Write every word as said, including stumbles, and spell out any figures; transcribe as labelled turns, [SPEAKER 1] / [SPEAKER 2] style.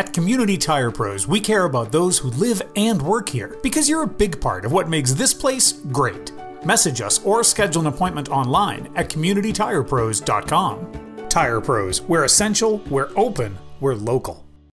[SPEAKER 1] At Community Tire Pros, we care about those who live and work here because you're a big part of what makes this place great. Message us or schedule an appointment online at community tire pros dot com. Tire Pros, we're essential, we're open, we're local.